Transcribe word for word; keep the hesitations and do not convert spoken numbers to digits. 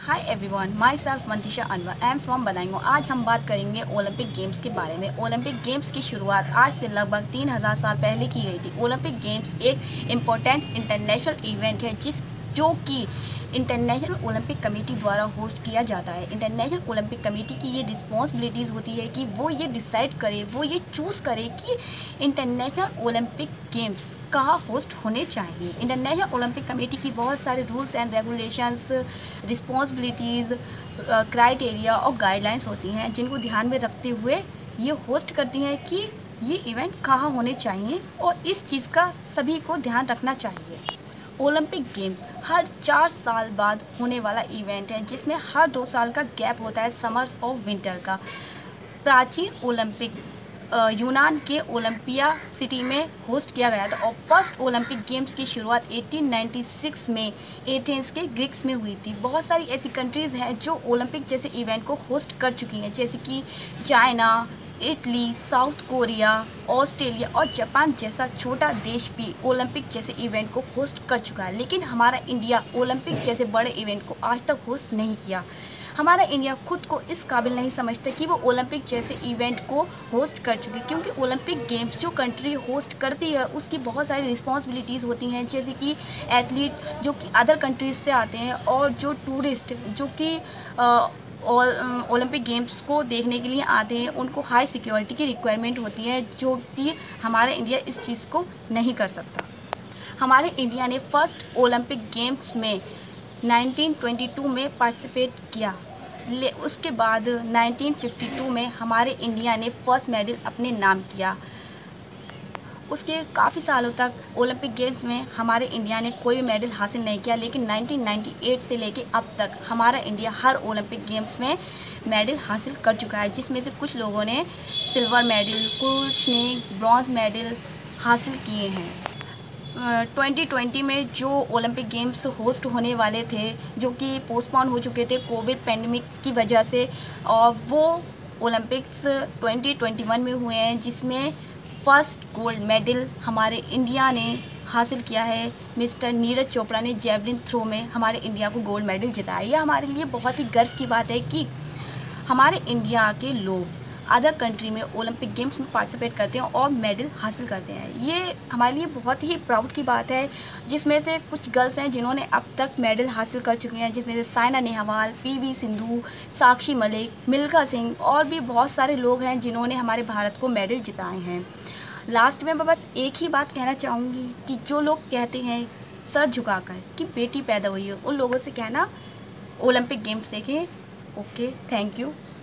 Hi everyone, my self Mantisha Anwar, I am from Badaun. आज हम बात करेंगे ओलंपिक गेम्स के बारे में। ओलंपिक गेम्स की शुरुआत आज से लगभग तीन हज़ार साल पहले की गई थी। ओलंपिक गेम्स एक इम्पोर्टेंट इंटरनेशनल इवेंट है जिस जो कि इंटरनेशनल ओलंपिक कमेटी द्वारा होस्ट किया जाता है। इंटरनेशनल ओलंपिक कमेटी की ये रिस्पॉन्सिबिलिटीज़ होती है कि वो ये डिसाइड करे, वो ये चूज़ करे कि इंटरनेशनल ओलंपिक गेम्स कहाँ होस्ट होने चाहिए। इंटरनेशनल ओलंपिक कमेटी की बहुत सारे rules and regulations, responsibilities, criteria और गाइडलाइंस होती हैं जिनको ध्यान में रखते हुए ये होस्ट करती हैं कि ये इवेंट कहाँ होने चाहिए, और इस चीज़ का सभी को ध्यान रखना चाहिए। ओलंपिक गेम्स हर चार साल बाद होने वाला इवेंट है जिसमें हर दो साल का गैप होता है समर्स और विंटर का। प्राचीन ओलंपिक यूनान के ओलंपिया सिटी में होस्ट किया गया था और फर्स्ट ओलंपिक गेम्स की शुरुआत अठारह सौ छियानवे में एथेंस के ग्रीक्स में हुई थी। बहुत सारी ऐसी कंट्रीज़ हैं जो ओलंपिक जैसे इवेंट को होस्ट कर चुकी हैं, जैसे कि China, Italy, South Korea, Australia और जापान जैसा छोटा देश भी ओलंपिक जैसे इवेंट को होस्ट कर चुका है। लेकिन हमारा इंडिया ओलंपिक जैसे बड़े इवेंट को आज तक होस्ट नहीं किया। हमारा इंडिया खुद को इस काबिल नहीं समझता कि वो ओलंपिक जैसे इवेंट को होस्ट कर चुके, क्योंकि ओलंपिक गेम्स जो कंट्री होस्ट करती है उसकी बहुत सारी रिस्पॉन्सिबिलिटीज़ होती हैं, जैसे कि एथलीट जो कि अदर कंट्रीज़ से आते हैं और जो टूरिस्ट जो कि ओलंपिक गेम्स को देखने के लिए आते हैं, उनको हाई सिक्योरिटी की रिक्वायरमेंट होती है जो कि हमारा इंडिया इस चीज़ को नहीं कर सकता। हमारे इंडिया ने फर्स्ट ओलंपिक गेम्स में नाइनटीन ट्वेंटी टू में पार्टिसिपेट किया। ले उसके बाद नाइनटीन फिफ्टी टू में हमारे इंडिया ने फर्स्ट मेडल अपने नाम किया। उसके काफ़ी सालों तक ओलंपिक गेम्स में हमारे इंडिया ने कोई भी मेडल हासिल नहीं किया, लेकिन नाइनटीन नाइंटी एट से लेके अब तक हमारा इंडिया हर ओलंपिक गेम्स में मेडल हासिल कर चुका है, जिसमें से कुछ लोगों ने सिल्वर मेडल, कुछ ने ब्रॉन्ज मेडल हासिल किए हैं। ट्वेंटी ट्वेंटी में जो ओलंपिक गेम्स होस्ट होने वाले थे जो कि पोस्टपोन हो चुके थे कोविड पैंडमिक की वजह से, और वो ओलंपिक्स ट्वेंटी ट्वेंटी वन में हुए हैं, जिसमें फर्स्ट गोल्ड मेडल हमारे इंडिया ने हासिल किया है। मिस्टर नीरज चोपड़ा ने जेवलिन थ्रो में हमारे इंडिया को गोल्ड मेडल जिताया। यह हमारे लिए बहुत ही गर्व की बात है कि हमारे इंडिया के लोग अदर कंट्री में ओलंपिक गेम्स में पार्टिसिपेट करते हैं और मेडल हासिल करते हैं। ये हमारे लिए बहुत ही प्राउड की बात है, जिसमें से कुछ गर्ल्स हैं जिन्होंने अब तक मेडल हासिल कर चुकी हैं, जिसमें से साइना नेहवाल, पीवी सिंधु, साक्षी मलिक, मिल्खा सिंह और भी बहुत सारे लोग हैं जिन्होंने हमारे भारत को मेडल जिताए हैं। लास्ट में मैं बस एक ही बात कहना चाहूँगी कि जो लोग कहते हैं सर झुकाकर कि बेटी पैदा हुई है, उन लोगों से कहना ओलंपिक गेम्स देखें। Okay, thank you.